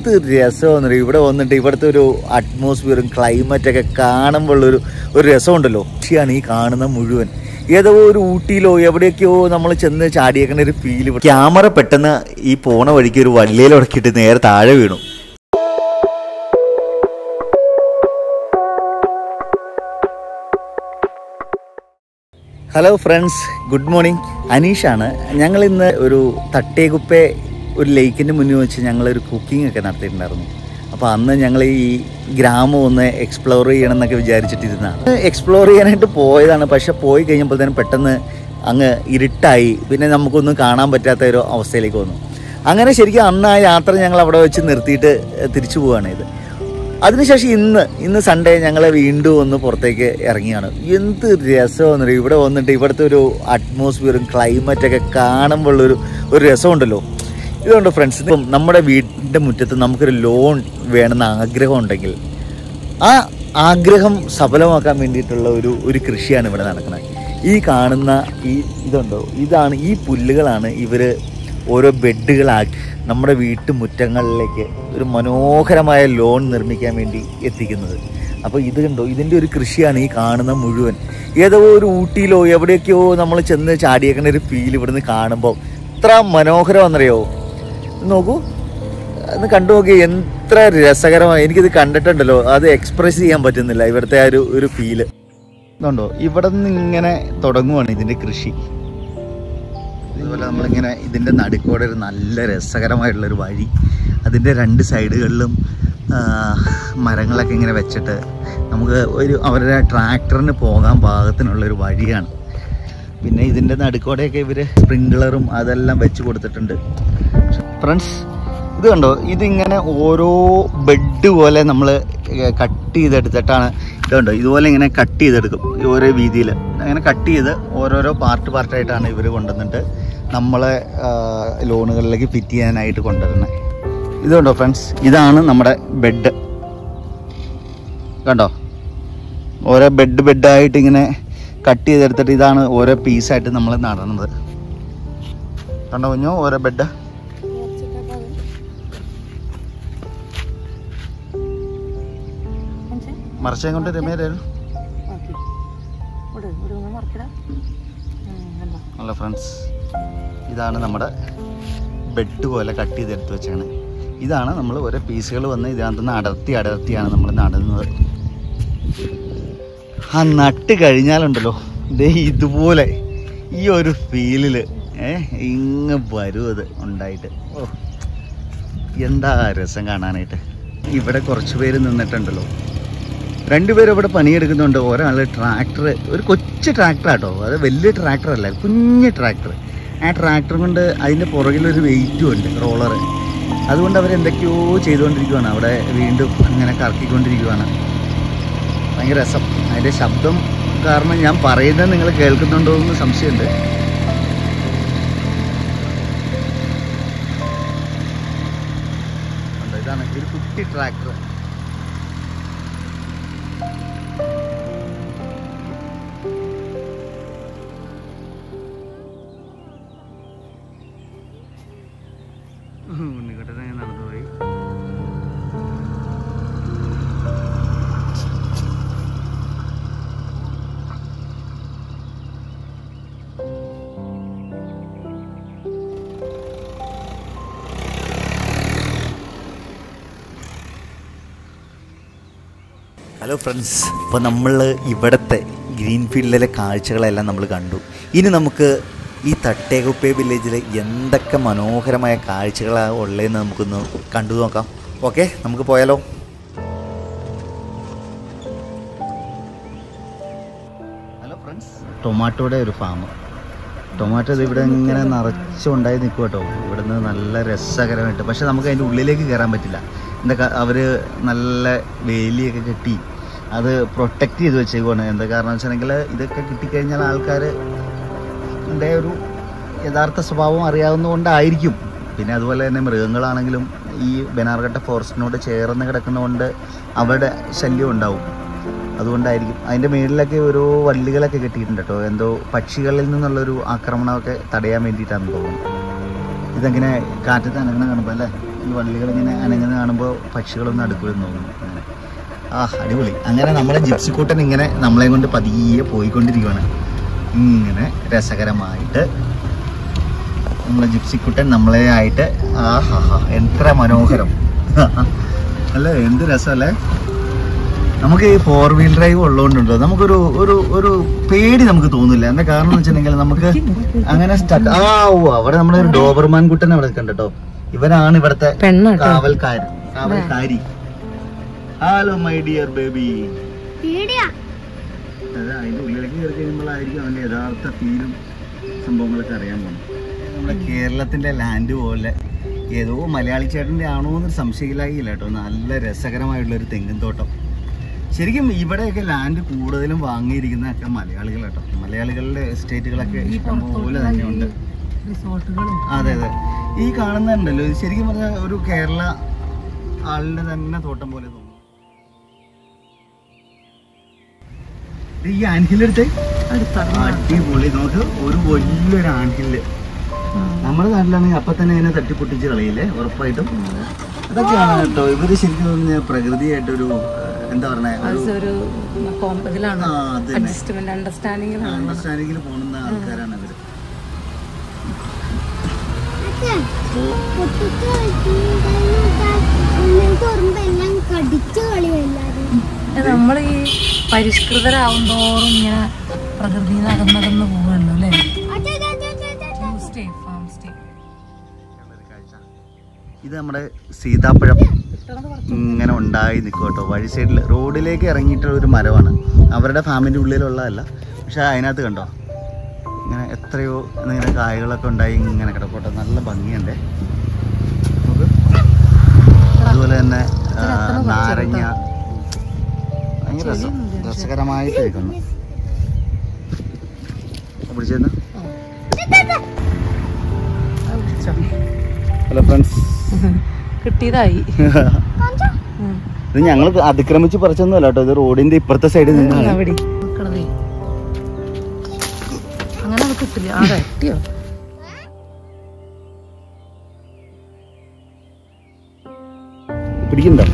എന്ത് രസമെന്നറിയോ ഇവിടെ വന്നിട്ട് ഇവിടുത്തെ ഒരു അറ്റ്മോസ്ഫിയറും ക്ലൈമറ്റൊക്കെ കാണുമ്പോഴുള്ളൊരു രസമുണ്ടല്ലോ. പക്ഷെയാണ് ഈ കാണുന്ന മുഴുവൻ ഏതോ ഒരു ഊട്ടിയിലോ എവിടെയൊക്കെയോ നമ്മൾ ചെന്ന് ചാടിയേക്കുന്ന ഒരു ഫീൽ. ക്യാമറ പെട്ടെന്ന് ഈ പോണ വഴിക്ക് ഒരു വള്ളിയിലുടക്കിയിട്ട് നേരെ താഴെ വീണു. Hello friends, good morning. അനീഷാണ്. ഞങ്ങളിന്ന് ഒരു തട്ടേകുപ്പെ ഒരു ലേക്കിൻ്റെ മുന്നിൽ വെച്ച് ഞങ്ങളൊരു കുക്കിംഗ് ഒക്കെ നടത്തിയിട്ടുണ്ടായിരുന്നു. അപ്പോൾ അന്ന് ഞങ്ങൾ ഈ ഗ്രാമം ഒന്ന് എക്സ്പ്ലോർ ചെയ്യണം എന്നൊക്കെ വിചാരിച്ചിട്ടിരുന്നതാണ്. എക്സ്പ്ലോർ ചെയ്യാനായിട്ട് പോയതാണ്. പക്ഷെ പോയി കഴിഞ്ഞപ്പോഴത്തേനും പെട്ടെന്ന് അങ്ങ് ഇരുട്ടായി. പിന്നെ നമുക്കൊന്നും കാണാൻ പറ്റാത്ത ഒരു അവസ്ഥയിലേക്ക് വന്നു. അങ്ങനെ ശരിക്കും അന്ന് ആ യാത്ര ഞങ്ങൾ അവിടെ വെച്ച് നിർത്തിയിട്ട് തിരിച്ചു പോവുകയാണ് ഇത്. അതിനുശേഷം ഇന്ന് സൺഡേ ഞങ്ങൾ വീണ്ടും ഒന്ന് പുറത്തേക്ക് ഇറങ്ങിയാണ്. എന്ത് രസമെന്നറിയോ ഇവിടെ വന്നിട്ട് ഇവിടുത്തെ ഒരു അറ്റ്മോസ്ഫിയറും ക്ലൈമറ്റൊക്കെ കാണുമ്പോഴുള്ളൊരു രസമുണ്ടല്ലോ. ഇതുകൊണ്ട് ഫ്രണ്ട്സ്, ഇപ്പം നമ്മുടെ വീടിൻ്റെ മുറ്റത്ത് നമുക്കൊരു ലോൺ വേണമെന്ന് ആഗ്രഹം ഉണ്ടെങ്കിൽ ആ ആഗ്രഹം സഫലമാക്കാൻ വേണ്ടിയിട്ടുള്ള ഒരു കൃഷിയാണ് ഇവിടെ നടക്കുന്നത്. ഈ കാണുന്ന ഇതാണ് ഈ പുല്ലുകളാണ് ഇവർ ഓരോ ബെഡുകളാക്കി നമ്മുടെ വീട്ടുമുറ്റങ്ങളിലേക്ക് ഒരു മനോഹരമായ ലോൺ നിർമ്മിക്കാൻ വേണ്ടി എത്തിക്കുന്നത്. അപ്പോൾ ഇത് കണ്ടോ, ഇതിൻ്റെ ഒരു കൃഷിയാണ് ഈ കാണുന്ന മുഴുവൻ. ഏതോ ഒരു ഊട്ടിയിലോ എവിടെയൊക്കെയോ നമ്മൾ ചെന്ന് ചാടിയേക്കുന്ന ഒരു ഫീൽ ഇവിടുന്ന് കാണുമ്പോൾ എത്ര മനോഹരമാണെന്നറിയോ. നോക്കൂ, ഒന്ന് കണ്ടു നോക്കി, എത്ര രസകരമാണ്. എനിക്കിത് കണ്ടിട്ടുണ്ടല്ലോ, അത് എക്സ്പ്രസ് ചെയ്യാൻ പറ്റുന്നില്ല ഇവിടുത്തെ ആ ഒരു ഫീല്. ഇതുണ്ടോ, ഇവിടെ നിന്ന് ഇങ്ങനെ തുടങ്ങുവാണ് ഇതിൻ്റെ കൃഷി. അതുപോലെ നമ്മളിങ്ങനെ ഇതിൻ്റെ നടുക്കോടെ ഒരു നല്ല രസകരമായിട്ടുള്ളൊരു വഴി, അതിൻ്റെ രണ്ട് സൈഡുകളിലും മരങ്ങളൊക്കെ ഇങ്ങനെ വെച്ചിട്ട് നമുക്ക് അവരുടെ ട്രാക്ടറിന് പോകാൻ പാകത്തിനുള്ളൊരു വഴിയാണ്. പിന്നെ ഇതിൻ്റെ നടുക്കോടെയൊക്കെ ഇവർ സ്പ്രിങ്ക്ലറും അതെല്ലാം വെച്ച് കൊടുത്തിട്ടുണ്ട്. ഫ്രണ്ട്സ്, ഇത് കണ്ടോ, ഇതിങ്ങനെ ഓരോ ബെഡ് പോലെ നമ്മൾ കട്ട് ചെയ്തെടുത്തിട്ടാണ്. ഇതുണ്ടോ, ഇതുപോലെ ഇങ്ങനെ കട്ട് ചെയ്തെടുക്കും ഓരോ വീതിയിൽ. അങ്ങനെ കട്ട് ചെയ്ത് ഓരോരോ പാർട്ടായിട്ടാണ് ഇവർ കൊണ്ടുവന്നിട്ട് നമ്മളെ ലോണുകളിലേക്ക് ഫിറ്റ് ചെയ്യാനായിട്ട് കൊണ്ടുവരുന്നത്. ഇതുണ്ടോ ഫ്രണ്ട്സ്, ഇതാണ് നമ്മുടെ ബെഡ്. കണ്ടോ, ഓരോ ബെഡായിട്ട് ഇങ്ങനെ കട്ട് ചെയ്തെടുത്തിട്ട് ഇതാണ് ഓരോ പീസായിട്ട് നമ്മൾ നടന്നത്. കണ്ടോ കുഞ്ഞോ, ഓരോ ബെഡ്. മറച്ചേ കൊണ്ട് രമേരായിരുന്നു. അല്ല ഫ്രണ്ട്സ്, ഇതാണ് നമ്മുടെ ബെഡ് പോലെ കട്ട് ചെയ്തെടുത്ത് വെച്ചാണ്. ഇതാണ് നമ്മൾ ഓരോ പീസുകൾ വന്ന് ഇതിനകത്ത് നിന്ന് അടർത്തിയാണ് നമ്മൾ നടുന്നത്. ആ നട്ട് കഴിഞ്ഞാലുണ്ടല്ലോ, ഇതേ ഇതുപോലെ ഈ ഒരു ഫീലിൽ ഇങ്ങ് വരും അത് ഉണ്ടായിട്ട്. ഓ, എന്താ രസം കാണാനായിട്ട്. ഇവിടെ കുറച്ച് പേര് നിന്നിട്ടുണ്ടല്ലോ. രണ്ടുപേരും ഇവിടെ പണിയെടുക്കുന്നുണ്ട്. ഒരാൾ ട്രാക്ടർ, ഒരു കൊച്ചു ട്രാക്ടറാട്ടോ, അത് വലിയ ട്രാക്ടറല്ല, കുഞ്ഞ് ട്രാക്ടർ. ആ ട്രാക്ടർ കൊണ്ട് അതിൻ്റെ പുറകിലൊരു വെയിറ്റും ഉണ്ട്, റോളർ. അതുകൊണ്ട് അവരെന്തൊക്കെയോ ചെയ്തുകൊണ്ടിരിക്കുകയാണ് അവിടെ, വീണ്ടും അങ്ങനെ കറക്കിക്കൊണ്ടിരിക്കുകയാണ്. ഭയങ്കര രസം. അതിൻ്റെ ശബ്ദം കാരണം ഞാൻ പറയുന്നത് നിങ്ങൾ കേൾക്കുന്നുണ്ടോ എന്ന് സംശയമുണ്ട്. ഇതാണ് ഒരു കുട്ടി ട്രാക്ടർ. ഉണ്ണിക്കട്ടനെ നടന്നുപോയി. ഹലോ ഫ്രണ്ട്സ്, ഇപ്പോൾ നമ്മൾ ഇവിടുത്തെ ഗ്രീൻഫീൽഡിലെ കാഴ്ചകളെല്ലാം നമ്മൾ കണ്ടു. ഇനി നമുക്ക് ഈ തട്ടേകുപ്പെ വില്ലേജിൽ എന്തൊക്കെ മനോഹരമായ കാഴ്ചകളാണ് ഉള്ളതെന്ന് നമുക്കൊന്ന് കണ്ടു നോക്കാം. ഓക്കെ, നമുക്ക് പോയാലോ. ഹലോ ഫ്രണ്ട്സ്, ടൊമാറ്റോയുടെ ഒരു ഫാം. ടൊമാറ്റോ ഇവിടെ ഇങ്ങനെ നിറച്ചുണ്ടായി നിൽക്കും കേട്ടോ. ഇവിടുന്ന് നല്ല രസകരമായിട്ട്. പക്ഷെ നമുക്ക് അതിൻ്റെ ഉള്ളിലേക്ക് കയറാൻ പറ്റില്ല. എന്താ, അവർ നല്ല വേലിയൊക്കെ കെട്ടി അത് പ്രൊട്ടക്റ്റ് ചെയ്ത് വെച്ചേക്കുവാണ്. എന്താ കാരണം വെച്ചിട്ടുണ്ടെങ്കിൽ ഇതൊക്കെ കിട്ടിക്കഴിഞ്ഞാൽ ആൾക്കാർ ൻ്റെ ഒരു യഥാർത്ഥ സ്വഭാവം അറിയാവുന്നതുകൊണ്ടായിരിക്കും. പിന്നെ അതുപോലെ തന്നെ മൃഗങ്ങളാണെങ്കിലും ഈ ബനാർഘട്ട ഫോറസ്റ്റിനോട് ചേർന്ന് കിടക്കുന്നതുകൊണ്ട് അവരുടെ ശല്യം ഉണ്ടാവും. അതുകൊണ്ടായിരിക്കും. അതിൻ്റെ മേളിലൊക്കെ ഓരോ വള്ളികളൊക്കെ കെട്ടിയിട്ടുണ്ട് കേട്ടോ. എന്തോ പക്ഷികളിൽ നിന്നുള്ളൊരു ആക്രമണമൊക്കെ തടയാൻ വേണ്ടിയിട്ടാണെന്ന് തോന്നുന്നു. ഇതെങ്ങനെ കാറ്റത്ത് അനങ്ങണ കാണുമ്പോൾ അല്ലേ. ഈ വള്ളികളിങ്ങനെ അനങ്ങനെ കാണുമ്പോൾ പക്ഷികളൊന്നും അടുക്കുമെന്ന് തോന്നുന്നു. അങ്ങനെ അടിപൊളി. അങ്ങനെ നമ്മളെ ജിപ്സിക്കൂട്ടൻ ഇങ്ങനെ നമ്മളെ കൊണ്ട് പതിയെ പോയിക്കൊണ്ടിരിക്കുകയാണ്. ഇങ്ങനെ രസകരമായിട്ട് നമ്മളെ ജിപ്സിക്കുട്ടൻ നമ്മളെ ആയിട്ട് എത്ര മനോഹരം അല്ലേ, എന്ത് രസമല്ലേ. നമുക്ക് ഈ 4 വീൽ ഡ്രൈവ് ഉള്ളതുകൊണ്ടുണ്ടോ നമുക്കൊരു ഒരു ഒരു പേടി നമുക്ക് തോന്നില്ല. എന്താ കാരണം എന്ന് വെച്ചിട്ടുണ്ടെങ്കിൽ നമുക്ക് അങ്ങനെ അവിടെ നമ്മുടെ ഒരു ഡോബർമാൻ കുട്ടൻ അവിടെ കണ്ടോ. ഇവരാണ് ഇവിടുത്തെ കാവൽക്കാരി. Hello my dear baby. അതിന്റെ ഉള്ളിലേക്ക് കയറി കഴിയുമ്പോഴായിരിക്കും അവന്റെ യഥാർത്ഥ ഫീലും സംഭവങ്ങളൊക്കെ അറിയാൻ പോകുന്നത്. നമ്മുടെ കേരളത്തിന്റെ ലാൻഡ് പോലെ ഏതോ മലയാളി ചേട്ടൻ്റെ ആണോ എന്നൊരു സംശയമില്ലായില്ല കേട്ടോ. നല്ല രസകരമായിട്ടുള്ളൊരു തെങ്ങിൻ തോട്ടം. ശരിക്കും ഇവിടെയൊക്കെ ലാൻഡ് കൂടുതലും വാങ്ങിയിരിക്കുന്നതൊക്കെ മലയാളികൾ കേട്ടോ. മലയാളികളുടെ എസ്റ്റേറ്റുകളൊക്കെ ഇഷ്ടംപോലെ തന്നെയുണ്ട്. അതെ അതെ, ഈ കാണുന്നുണ്ടല്ലോ ശരിക്കും പറഞ്ഞാൽ ഒരു കേരള ആളിന്റെ തന്നെ തോട്ടം പോലെ തോന്നുന്നു. ഈ ആൻഹില്ലെടുത്ത് അടിപൊളി. നോക്ക്, ഒരു വലിയൊരു ആൻഹില്ല്. നമ്മുടെ നാട്ടിലാണെങ്കിൽ അപ്പൊ തന്നെ അതിനെ തട്ടിപ്പൊട്ടിച്ച് കളയില്ലേ ഉറപ്പായിട്ടും. അതൊക്കെയാണ് കേട്ടോ ഇവര് ശരിക്കും പറഞ്ഞ പ്രകൃതിയായിട്ടൊരു എന്താ പറഞ്ഞ അണ്ടർസ്റ്റാൻഡിങ്ങിൽ പോകുന്ന ആൾക്കാരാണ് അവര്. നമ്മൾ ഈ പരിഷ്കൃതരാവുന്തോറും ഇങ്ങനെ പ്രകൃതിയിൽ നിന്ന് അകന്നകന്ന് പോവുകയുള്ളൂ അല്ലേ. ഇത് നമ്മുടെ സീതാപ്പഴം ഇങ്ങനെ ഉണ്ടായി നിൽക്കും കേട്ടോ. വഴി സൈഡിൽ റോഡിലേക്ക് ഇറങ്ങിയിട്ടുള്ള ഒരു മരമാണ്. അവരുടെ ഫാമിൻ്റെ ഉള്ളിലുള്ളതല്ല, പക്ഷെ അതിനകത്ത് കണ്ടോ ഇങ്ങനെ എത്രയോ ഇങ്ങനെ കായകളൊക്കെ ഉണ്ടായി ഇങ്ങനെ കിടക്കോട്ടെ. നല്ല ഭംഗിയുണ്ട്. അതുപോലെ തന്നെ നാരങ്ങ ഭയങ്കര രസകരമായിട്ട് ഇരിക്കുന്നു. പിടിച്ചെന്ന്. ഹലോ ഫ്രണ്ട്സ്, കിട്ടിയതായി. ഇത് ഞങ്ങൾ അതിക്രമിച്ച് പറിച്ചൊന്നുമല്ല കേട്ടോ. ഇത് റോഡിന്റെ ഇപ്പുറത്തെ സൈഡിൽ നിന്നാണ്. അങ്ങനെ കിട്ടില്ല. കിട്ടിയോ? പിടിക്കണ്ടോ?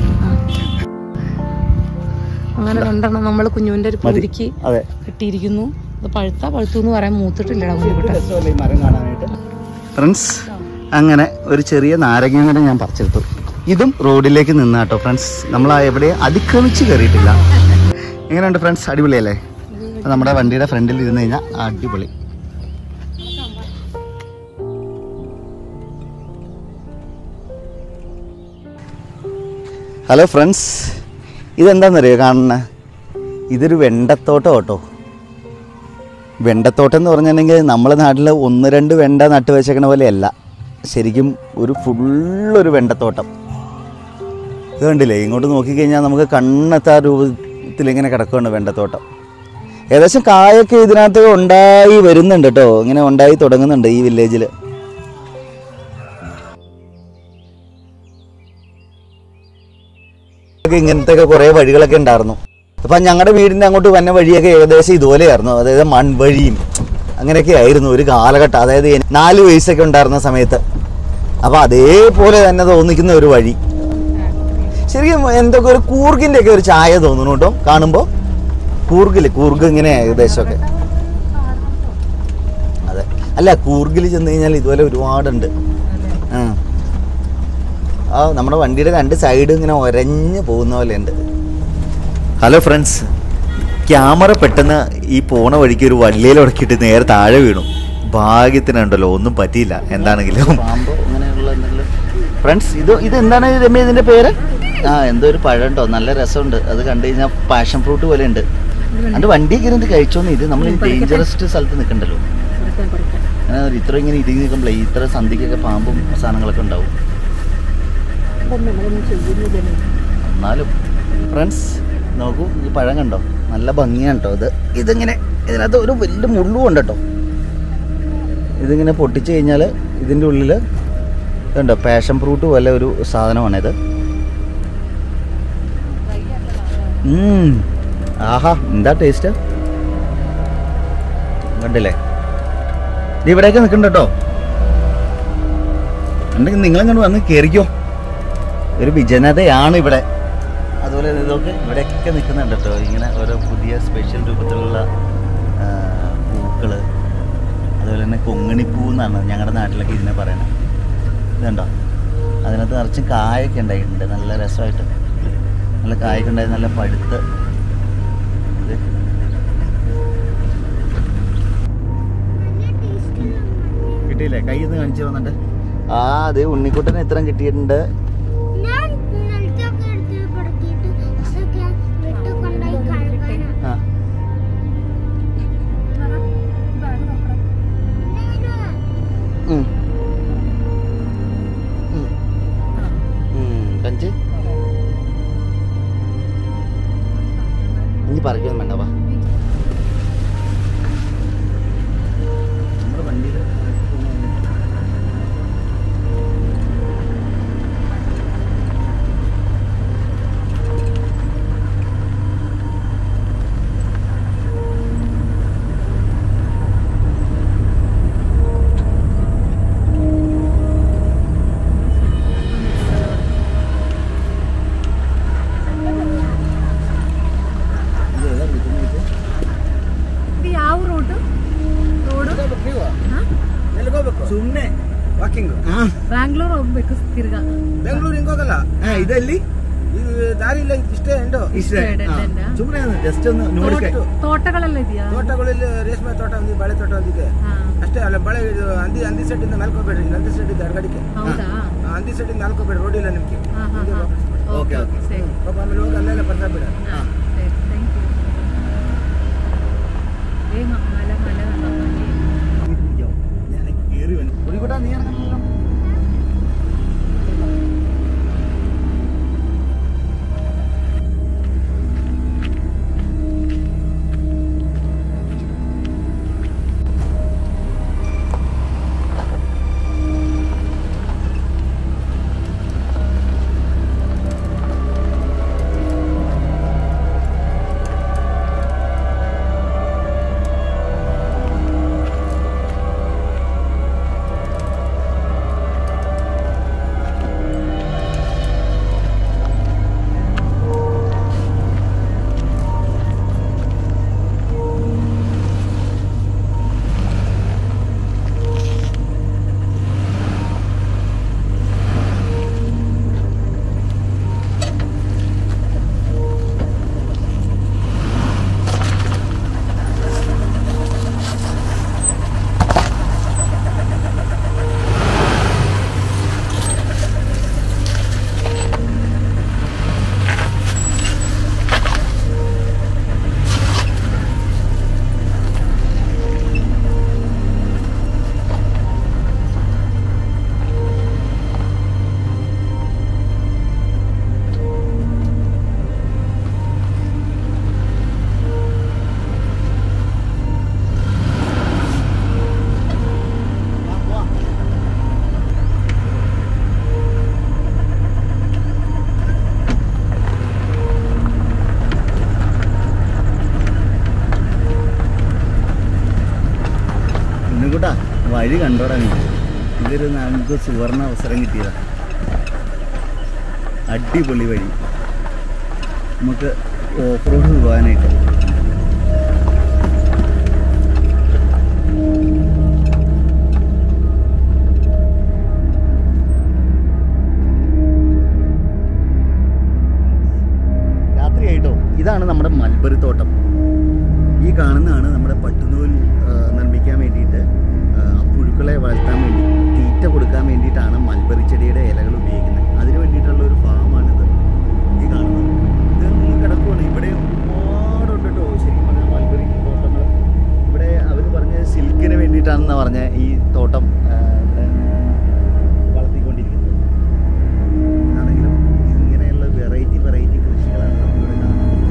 അങ്ങനെ രണ്ടെണ്ണം നമ്മൾ കുഞ്ഞുവിന്റെ ഒരു പൊതിക്ക് കിട്ടിയിരിക്കുന്നു. ഇത് പഴുത്തു എന്ന് പറയാൻ മൂത്തിട്ടില്ലടാ. ഫ്രണ്ട്സ്, അങ്ങനെ ഒരു ചെറിയ നാരങ്ങ കൂടെ ഞാൻ പറിച്ചെടുത്തു. ഇതും റോഡിലേക്ക് നിന്നാട്ടോ ഫ്രണ്ട്സ്. നമ്മൾ എവിടെ അതിക്രമിച്ച് കയറിയിട്ടില്ല. എങ്ങനെയുണ്ട് ഫ്രണ്ട്സ്? അടിപൊളിയല്ലേ? നമ്മുടെ വണ്ടിയുടെ ഫ്രണ്ടിൽ ഇരുന്ന് കഴിഞ്ഞാൽ അടിപൊളി. ഹലോ ഫ്രണ്ട്സ്, ഇതെന്താണെന്നറിയോ കാണുന്നത്? ഇതൊരു വെണ്ടത്തോട്ടം കേട്ടോ. വെണ്ടത്തോട്ടം എന്ന് പറഞ്ഞിട്ടുണ്ടെങ്കിൽ നമ്മുടെ നാട്ടിൽ 1-2 വെണ്ട നട്ട് വെച്ചേക്കണ പോലെയല്ല. ശരിക്കും ഒരു ഫുള്ളൊരു വെണ്ടത്തോട്ടം. ഇത് കണ്ടില്ലേ? ഇങ്ങോട്ട് നോക്കിക്കഴിഞ്ഞാൽ നമുക്ക് കണ്ണെത്താ രൂപത്തിൽ ഇങ്ങനെ കിടക്കുകയാണ് വെണ്ടത്തോട്ടം. ഏകദേശം കായൊക്കെ ഇതിനകത്ത് ഉണ്ടായി വരുന്നുണ്ട് കേട്ടോ. ഇങ്ങനെ ഉണ്ടായി തുടങ്ങുന്നുണ്ട് ഈ വില്ലേജിൽ. ഇങ്ങനത്തെ ഒക്കെ കുറേ വഴികളൊക്കെ ഉണ്ടായിരുന്നു. അപ്പം ഞങ്ങളുടെ വീടിൻ്റെ അങ്ങോട്ട് വന്ന വഴിയൊക്കെ ഏകദേശം ഇതുപോലെയായിരുന്നു. അതായത് മൺവഴിയും അങ്ങനെയൊക്കെ ആയിരുന്നു ഒരു കാലഘട്ടം. അതായത് 4 വയസ്സൊക്കെ ഉണ്ടായിരുന്ന സമയത്ത്. അപ്പോൾ അതേപോലെ തന്നെ തോന്നിക്കുന്ന ഒരു വഴി. ശരിക്കും എന്തൊക്കെ ഒരു കൂർഗിൻ്റെ ഒക്കെ ഒരു ചായ തോന്നുന്നു കേട്ടോ കാണുമ്പോൾ. കൂർഗ് ഇങ്ങനെ ഏകദേശമൊക്കെ. അതെ, അല്ല കൂർഗിൽ ചെന്ന് കഴിഞ്ഞാൽ ഇതുപോലെ ഒരുപാടുണ്ട്. നമ്മുടെ വണ്ടിയുടെ 2 സൈഡ് ഇങ്ങനെ ഒരഞ്ഞു പോകുന്ന പോലെ ഉണ്ട്. ഹലോ ഫ്രണ്ട്സ്, ക്യാമറ പെട്ടെന്ന് ഈ പോണ വഴിക്ക് ഒരു വള്ളിയിൽ ഉടക്കിയിട്ട് നേരെ താഴെ വീണു. ഭാഗ്യത്തിനുണ്ടല്ലോ, ഒന്നും പറ്റിയില്ല. എന്താണെങ്കിലും ഫ്രണ്ട്സ്, ഇത് എന്താണ് രമ്യ ഇതിൻ്റെ പേര്? എന്തോ ഒരു പഴം ഉണ്ടോ, നല്ല രസമുണ്ട്. അത് കണ്ടു കഴിഞ്ഞാൽ പാഷൻ ഫ്രൂട്ട് പോലെ ഉണ്ട്. അത് വണ്ടിയൊക്കെ ഇരുന്ന് കഴിച്ചോന്ന്. ഇത് നമ്മൾ ഡേഞ്ചറസ്റ്റ് സ്ഥലത്ത് നിൽക്കണ്ടല്ലോ. ഇത്ര ഇങ്ങനെ ഇടുങ്ങി നിൽക്കുമ്പോഴേ ഇത്ര സന്ധിക്കൊക്കെ പാമ്പും സാധനങ്ങളൊക്കെ ഉണ്ടാവും. എന്നാലും ഫ്രണ്ട്സ് നോക്കൂ, ഈ പഴം കണ്ടോ, നല്ല ഭംഗിയാണ് കേട്ടോ. ഇതിങ്ങനെ ഇതിനകത്ത് ഒരു വലിയ മുള്ളും ഉണ്ട് കേട്ടോ. ഇതിങ്ങനെ പൊട്ടിച്ച് കഴിഞ്ഞാൽ ഇതിൻ്റെ ഉള്ളിൽ ഇതുണ്ടോ പാഷൻ ഫ്രൂട്ട് പോലെ ഒരു സാധനമാണിത്. ആഹാ, എന്താ ടേസ്റ്റ് കണ്ടില്ലേ? ഇത് ഇവിടെയൊക്കെ നിൽക്കണ്ട കേട്ടോ. ഉണ്ടെങ്കിൽ നിങ്ങളെങ്ങോട്ട് വന്ന് കയറിക്കോ. ഒരു വിജനതയാണ് ഇവിടെ. അതുപോലെ ഇതൊക്കെ ഇവിടെയൊക്കെ നിൽക്കുന്നുണ്ട് കേട്ടോ, ഇങ്ങനെ ഓരോ പുതിയ സ്പെഷ്യൽ രൂപത്തിലുള്ള പൂക്കൾ. അതുപോലെ തന്നെ കൊങ്ങിണിപ്പൂ എന്നാണ് ഞങ്ങളുടെ നാട്ടിലൊക്കെ ഇതിനെ പറയുന്നത്. ഇതുണ്ടോ, അതിനകത്ത് നിറച്ചും കായൊക്കെ ഉണ്ടായിട്ടുണ്ട്, നല്ല രസമായിട്ട് നല്ല കായൊക്കെ ഉണ്ടായി, നല്ല പഴുത്ത്. കിട്ടിയില്ലേ? കയ്യിൽ നിന്ന് കാണിച്ചു വന്നിട്ട് അത് ഉണ്ണിക്കുട്ടന് ഇത്രയും കിട്ടിയിട്ടുണ്ട്. കഞ്ച് ഇനി പറിക്കൊന്നും വേണ്ട. വാ, നമ്മുടെ വണ്ടിയിൽ ಸುಮ್ಮನೆ ವಾಕಿಂಗ್. ಬ್ಯಾಂಗ್ಳೂರ್ ಹೋಗ್ಬೇಕು ತಿರ್ಗಾ. ಬೆಂಗಳೂರು ಹಿಂಗ್ ಹೋಗಲ್ಲ, ಇದಲ್ಲಿ ಇದು ದಾರಿ ಇಲ್ಲ, ಇಷ್ಟೇ ಎಂಡು. ಇಷ್ಟೇ ಸುಮ್ಮನೆ ಜಸ್ಟ್ ಒಂದು ನೋಡಿ. ತೋಟಗಳೆಲ್ಲ ಇದೆಯಾ? ತೋಟಗಳಲ್ಲಿ ರೇಷ್ಮೆ ತೋಟ ಒಂದಿದೆ, ಬಾಳೆ ತೋಟ ಒಂದಿದೆ ಅಷ್ಟೇ. ಅಲ್ಲ ಬಾಳೆ ಇದು ಹಂದಿ ಸೆಟ್ ಇಂದ ಮೇಲ್ಕೋಬೇಡ್ರಿ, ನಂದಿ ಸೆಟ್ ಇದೆ ಅಡ್ಗಡಿಕೆ. ಹಂದಿ ಸೆಟ್ ಇಂದ ಮೇಲ್ಕೋಬೇಡ್ರಿ, ರೋಡ್ ಇಲ್ಲ ನಿಮ್ಗೆ. ಓಕೆ ಪಾಪ ಆಮೇಲೆ ಹೋಗಿ ಅಲ್ಲೆಲ್ಲ ಬರ್ತಾ ಬಿಡ. ഉണ്ണിക്കുട്ടാ, നീ ഇറങ്ങണല്ലോ. ഉണ്ണിക്കുട്ടാ, വഴി കണ്ടോടാ നീ. ഇതൊരു നമുക്ക് സുവർണ അവസരം കിട്ടിയതാ. അടിപൊളി വഴി, നമുക്ക് ഓഫ് റോഡ് പോകാനായിട്ട്. രാത്രിയായിട്ടോ. ഇതാണ് നമ്മുടെ മൽബറി തോട്ടം. ഈ കാണുന്നതാണ് നമ്മുടെ പട്ടുനൂൽ നിർമ്മിക്കാൻ വേണ്ടിയിട്ട്, പുഴുക്കളെ വളർത്താൻ വേണ്ടി, തീറ്റ കൊടുക്കാൻ വേണ്ടിയിട്ടാണ് മൽബറി ചെടിയുടെ ഇലകൾ ഉപയോഗിക്കുന്നത്. അതിന് വേണ്ടിയിട്ടുള്ള ഒരു ഫാമാണിത്. ഈ കാണുന്നത് ഇതൊന്നും കിടക്കുവാണ്. ഇവിടെ ഒരുപാടുണ്ട് കേട്ടോ ശരിക്കും പറഞ്ഞാൽ മൽബറി തോട്ടങ്ങൾ. ഇവിടെ അവർ പറഞ്ഞ സിൽക്കിന് വേണ്ടിയിട്ടാണെന്ന് പറഞ്ഞ ഈ തോട്ടം ഇവിടെ വളർത്തിക്കൊണ്ടിരിക്കുന്നത്. ആണെങ്കിലും ഇങ്ങനെയുള്ള വെറൈറ്റി കൃഷികളാണ് നമ്മളിവിടെ കാണുന്നത്.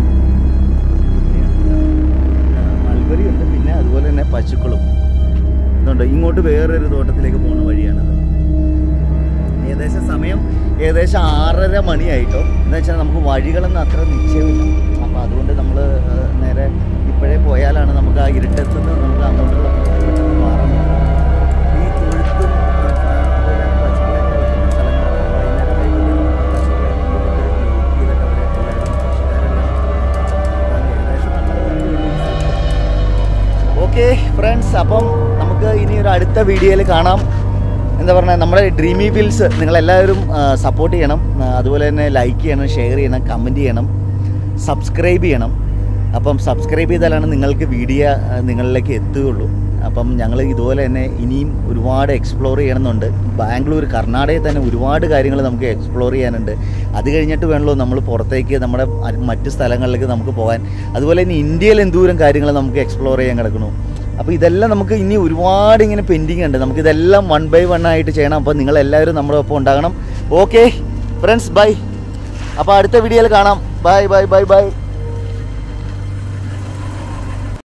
മൽബറി ഉണ്ട്, പിന്നെ അതുപോലെ തന്നെ പശുക്കളും ഇതുണ്ട്. ഇങ്ങോട്ട് വേറൊരു തോട്ടത്തിലേക്ക് പോകുന്ന വഴിയാണത്. സമയം ഏകദേശം 6:30 മണിയായിട്ടോ. എന്ന് വെച്ചാൽ നമുക്ക് വഴികളൊന്നും അത്ര നിശ്ചയമില്ല. അപ്പോൾ അതുകൊണ്ട് നമ്മൾ നേരെ ഇപ്പോഴേ പോയാലാണ് നമുക്ക് ആ ഇരുട്ടത്തുനിന്ന് നമുക്ക് അങ്ങോട്ടുള്ള പെട്ടെന്ന് മാറാൻ പറ്റും. ഈ തൊഴുത്തും അതുപോലെ പശുക്കളെ വളർത്തുന്ന സ്ഥലങ്ങളാണ്. വൈകുന്നേരം ഓക്കെ ഫ്രണ്ട്സ്, അപ്പം നമുക്ക് ഇനി ഒരു അടുത്ത വീഡിയോയിൽ കാണാം. എന്താ പറയുക, നമ്മുടെ ഡ്രീമി ഫീൽസ് നിങ്ങളെല്ലാവരും സപ്പോർട്ട് ചെയ്യണം. അതുപോലെ തന്നെ ലൈക്ക് ചെയ്യണം, ഷെയർ ചെയ്യണം, കമൻറ്റ് ചെയ്യണം, സബ്സ്ക്രൈബ് ചെയ്യണം. അപ്പം സബ്സ്ക്രൈബ് ചെയ്താലാണ് നിങ്ങൾക്ക് വീഡിയോ നിങ്ങളിലേക്ക് എത്തുകയുള്ളൂ. അപ്പം ഞങ്ങൾ ഇതുപോലെ തന്നെ ഇനിയും ഒരുപാട് എക്സ്പ്ലോർ ചെയ്യണമെന്നുണ്ട്. ബാംഗ്ലൂർ, കർണാടകയിൽ തന്നെ ഒരുപാട് കാര്യങ്ങൾ നമുക്ക് എക്സ്പ്ലോർ ചെയ്യാനുണ്ട്. അത് കഴിഞ്ഞിട്ട് വേണമല്ലോ നമ്മൾ പുറത്തേക്ക്, നമ്മുടെ മറ്റ് സ്ഥലങ്ങളിലേക്ക് നമുക്ക് പോകാൻ. അതുപോലെ തന്നെ ഇന്ത്യയിൽ എന്തോരം കാര്യങ്ങൾ നമുക്ക് എക്സ്പ്ലോർ ചെയ്യാൻ കിടക്കണു. അപ്പോൾ ഇതെല്ലാം നമുക്ക് ഇനി ഒരുപാട് ഇങ്ങനെ പെൻഡിങ് ഉണ്ട്. നമുക്കിതെല്ലാം 1 by 1 ആയിട്ട് ചെയ്യണം. അപ്പോൾ നിങ്ങളെല്ലാവരും നമ്മുടെ ഒപ്പം ഉണ്ടാകണം. Okay friends, bye. അപ്പോൾ അടുത്ത വീഡിയോയിൽ കാണാം. Bye bye bye by.